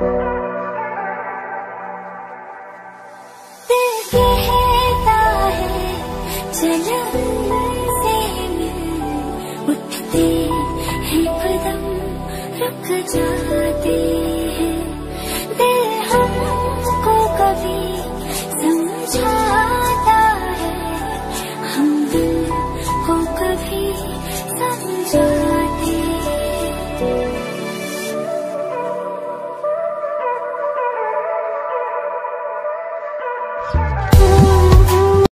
दिल कहता है चलो से मिल, उठते हैं कदम रुक जाते